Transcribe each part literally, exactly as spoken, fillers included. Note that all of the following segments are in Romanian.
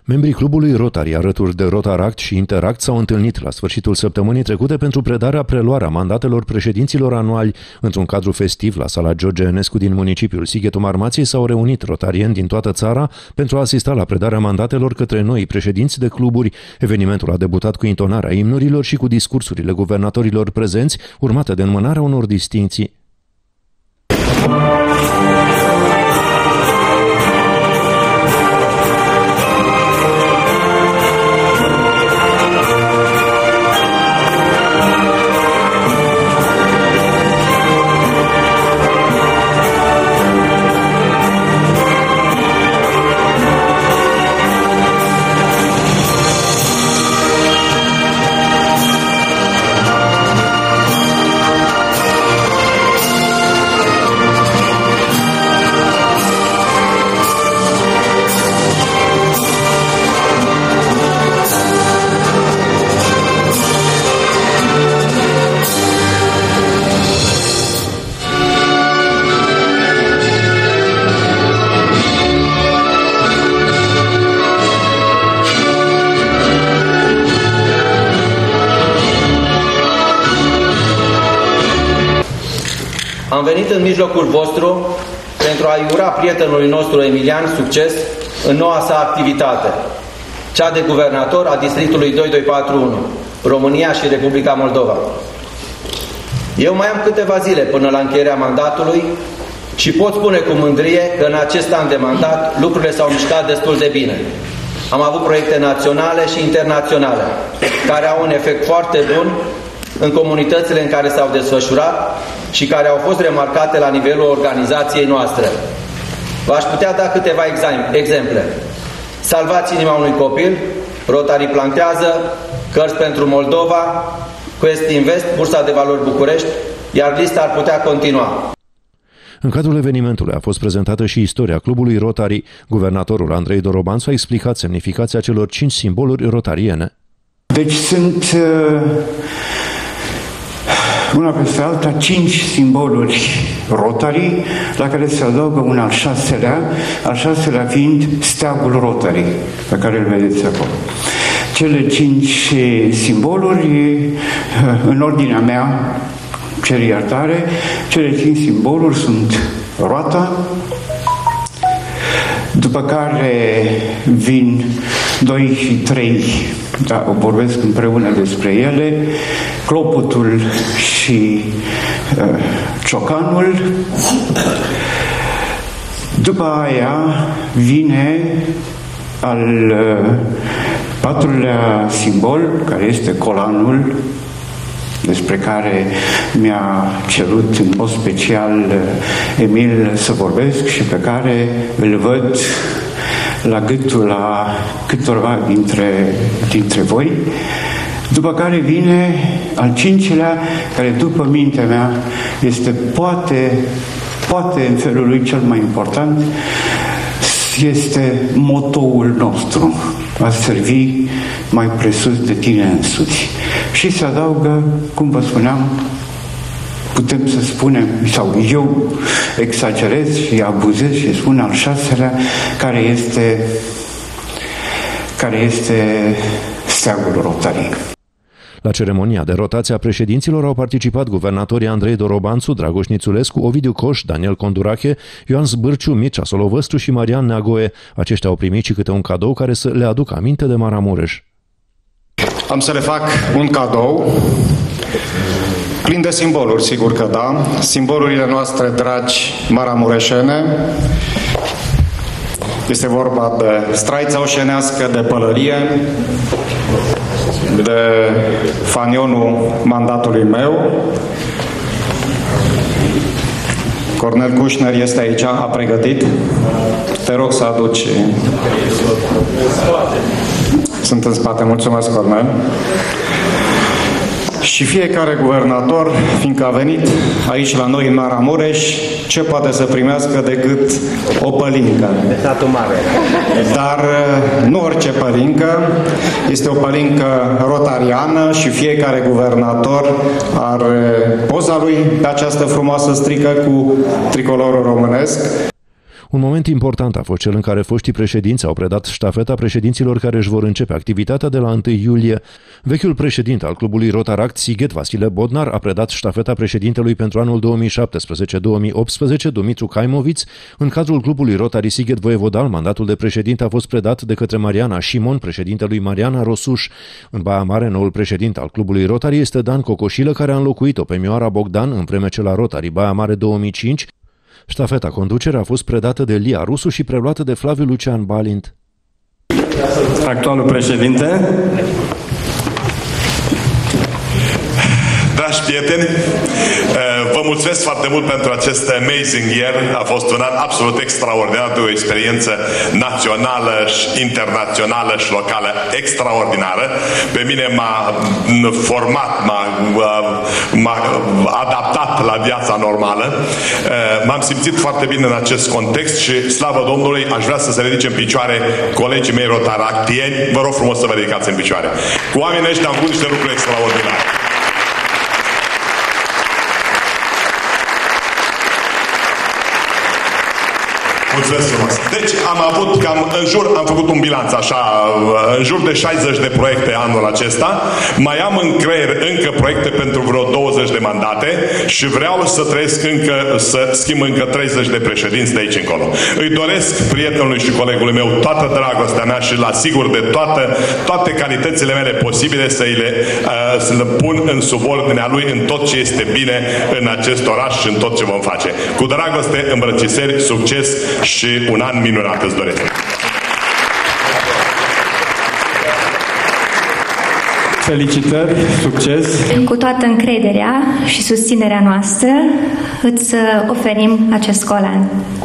Membrii clubului Rotary, alături de Rotaract și Interact, s-au întâlnit la sfârșitul săptămânii trecute pentru predarea preluarea mandatelor președinților anuali. Într-un cadru festiv, la sala George Enescu din municipiul Sighetul Marmației s-au reunit rotarieni din toată țara pentru a asista la predarea mandatelor către noi președinți de cluburi. Evenimentul a debutat cu intonarea imnurilor și cu discursurile guvernatorilor prezenți, urmate de înmânarea unor distincții. Am venit în mijlocul vostru pentru a-i ura prietenului nostru Emilian succes în noua sa activitate, cea de guvernator a districtului doi doi patru unu, România și Republica Moldova. Eu mai am câteva zile până la încheierea mandatului și pot spune cu mândrie că în acest an de mandat lucrurile s-au mișcat destul de bine. Am avut proiecte naționale și internaționale care au un efect foarte bun în comunitățile în care s-au desfășurat și care au fost remarcate la nivelul organizației noastre. V-aș putea da câteva exemple. Salvați inima unui copil, Rotary plantează, Cărți pentru Moldova, Quest Invest, Bursa de Valori București, iar lista ar putea continua. În cadrul evenimentului a fost prezentată și istoria clubului Rotary. Guvernatorul Andrei Dorobanțu a explicat semnificația celor cinci simboluri rotariene. Deci sunt uh, una peste alta cinci simboluri Rotary, la care se adaugă un al șaselea, al șaselea fiind steagul Rotary, pe care îl vedeți acolo. Cele cinci simboluri, în ordinea mea, cer iertare, cele cinci simboluri sunt roata, după care vin doi și trei, da, o vorbesc împreună despre ele, clopotul și uh, ciocanul. După aia vine al uh, patrulea simbol, care este colanul, despre care mi-a cerut în mod special Emil să vorbesc și pe care îl văd la gâtul la câtorva dintre, dintre voi. După care vine al cincilea, care după mintea mea este poate, poate în felul lui cel mai important, este motoul nostru: a servi mai presus de tine însuți. Și se adaugă, cum vă spuneam, putem să spunem, sau eu exagerez și abuzez și spun al șaselea, care este, care este steagul Rotary. La ceremonia de rotație a președinților au participat guvernatorii Andrei Dorobanțu, Dragoș Nițulescu, Ovidiu Coș, Daniel Condurache, Ioan Zbârciu, Mircea Solovăstru și Marian Neagoe. Aceștia au primit și câte un cadou care să le aducă aminte de Maramureș. Am să le fac un cadou plin de simboluri, sigur că da. Simbolurile noastre dragi maramureșene. Este vorba de straița oșenească, de pălărie, de fanionul mandatului meu. Cornel Cușner este aici, a pregătit. Te rog să aduci. Sunt în spate. Mulțumesc, Cornel. Și fiecare guvernator, fiindcă a venit aici la noi în Maramureș, ce poate să primească decât o pălincă. De satul mare. Dar nu orice pălincă, este o pălincă rotariană și fiecare guvernator are poza lui pe această frumoasă strică cu tricolorul românesc. Un moment important a fost cel în care foștii președinți au predat ștafeta președinților care își vor începe activitatea de la întâi iulie. Vechiul președinte al clubului Rotaract, Sighet Vasile Bodnar, a predat ștafeta președintelui pentru anul două mii șaptesprezece două mii optsprezece, Dumitru Caimoviț. În cadrul clubului Rotary Sighet Voievodal, mandatul de președinte a fost predat de către Mariana Șimon, președintelui Mariana Rosuș. În Baia Mare, noul președinte al clubului Rotary este Dan Cocoșilă, care a înlocuit-o pe Mioara Bogdan în vreme ce la Rotary Baia Mare două mii cinci. Ștafeta conducere a fost predată de Lia Rusu și preluată de Flaviu Lucian Balint. Actualul președinte. Dragi prieteni, vă mulțumesc foarte mult pentru acest amazing year. A fost un an absolut extraordinar, de o experiență națională și internațională și locală extraordinară. Pe mine m-a format, m-a adaptat la viața normală. M-am simțit foarte bine în acest context și, slavă Domnului, aș vrea să se ridice în picioare colegii mei rotaractieni. Vă rog frumos să vă ridicați în picioare. Cu oamenii ăștia am făcut niște lucruri extraordinare. Mulțumesc frumos. Deci am avut cam în jur, am făcut un bilanț așa, în jur de șaizeci de proiecte anul acesta. Mai am în creier încă proiecte pentru vreo douăzeci de mandate și vreau să trăiesc încă, să schimb încă treizeci de președinți de aici încolo. Îi doresc prietenului și colegului meu toată dragostea mea și la sigur de toată, toate calitățile mele posibile să le, uh, să le pun în subordinea lui în tot ce este bine în acest oraș și în tot ce vom face. Cu dragoste, îmbrățișări, succes și un an minunat îți doresc. Felicitări, succes! Cu toată încrederea și susținerea noastră îți oferim acest colan.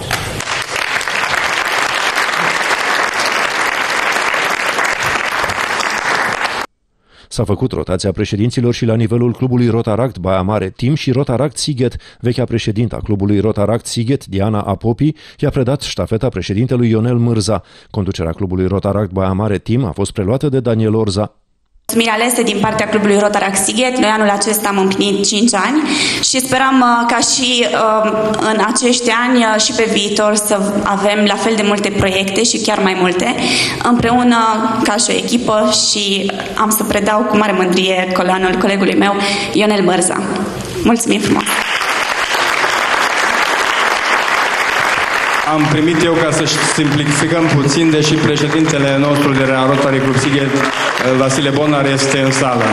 S-a făcut rotația președinților și la nivelul clubului Rotaract Baia Mare Tim și Rotaract Sighet. Vechea președintă a clubului Rotaract Sighet, Diana Apopi, i-a predat ștafeta președintelui Ionel Mârza. Conducerea clubului Rotaract Baia Mare Tim a fost preluată de Daniel Orza. Mulțumiri alese din partea clubului Rotaract Sighet. Noi anul acesta am împlinit cinci ani și sperăm uh, ca și uh, în acești ani uh, și pe viitor să avem la fel de multe proiecte și chiar mai multe, împreună ca și o echipă, și am să predau cu mare mândrie colanul colegului meu, Ionel Mârza. Mulțumim frumos! Am primit eu, ca să simplificăm puțin, deși președintele nostru de la Rotary Club Sighet, Vasile Bodnar, este în sală.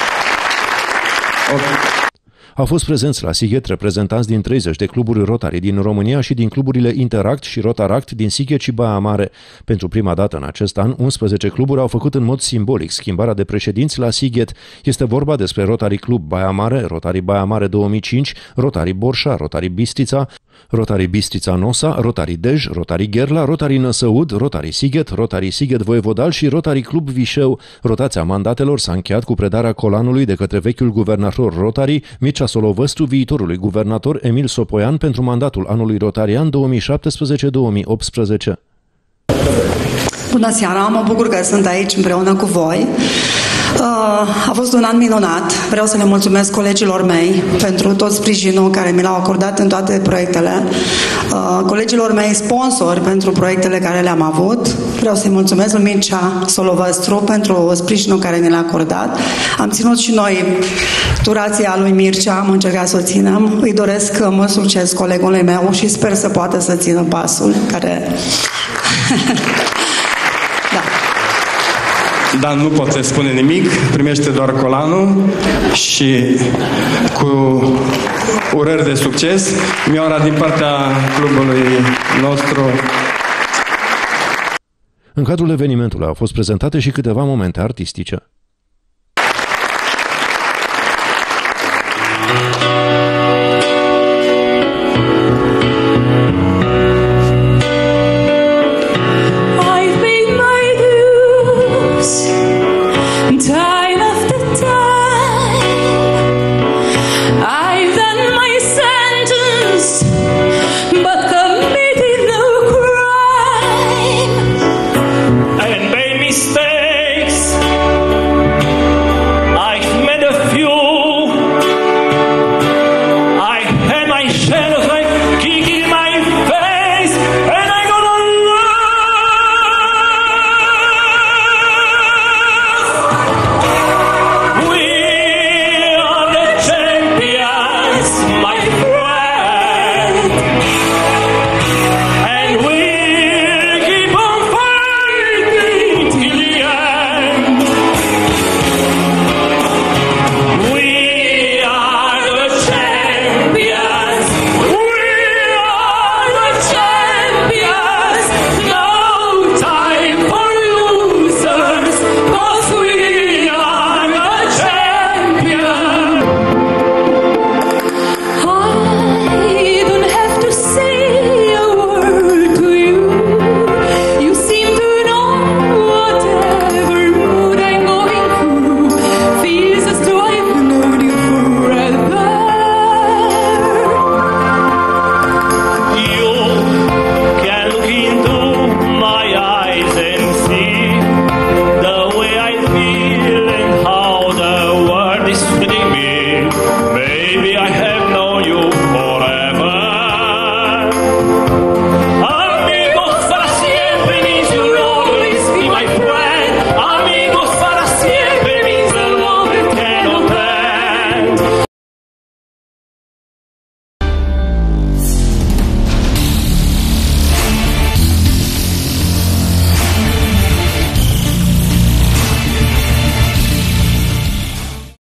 Au fost prezenți la Sighet reprezentanți din treizeci de cluburi Rotary din România și din cluburile Interact și Rotaract din Sighet și Baia Mare. Pentru prima dată în acest an, unsprezece cluburi au făcut în mod simbolic schimbarea de președinți la Sighet. Este vorba despre Rotary Club Baia Mare, Rotary Baia Mare două mii cinci, Rotary Borșa, Rotary Bistrița, Rotary Bistrița Nosa, Rotary Dej, Rotary Gherla, Rotary Năsăud, Rotary Sighet, Rotary Sighet Voievodal și Rotary Club Vișeu. Rotația mandatelor s-a încheiat cu predarea colanului de către vechiul guvernator Rotary, Mircea Solovăstru, viitorului guvernator Emil Sopoian, pentru mandatul anului rotarian două mii șaptesprezece două mii optsprezece. Bună seara, mă bucur că sunt aici împreună cu voi. A fost un an minunat. Vreau să le mulțumesc colegilor mei pentru tot sprijinul care mi l-au acordat în toate proiectele. Colegilor mei sponsori pentru proiectele care le-am avut. Vreau să-i mulțumesc lui Mircea Solovăstru pentru sprijinul care ne l-a acordat. Am ținut și noi turația lui Mircea, am încercat să o ținem. Îi doresc mult succes colegului meu și sper să poată să țină pasul care... Dan nu poate spune nimic, primește doar colanul și cu urări de succes. Mioara, din partea clubului nostru. În cadrul evenimentului au fost prezentate și câteva momente artistice.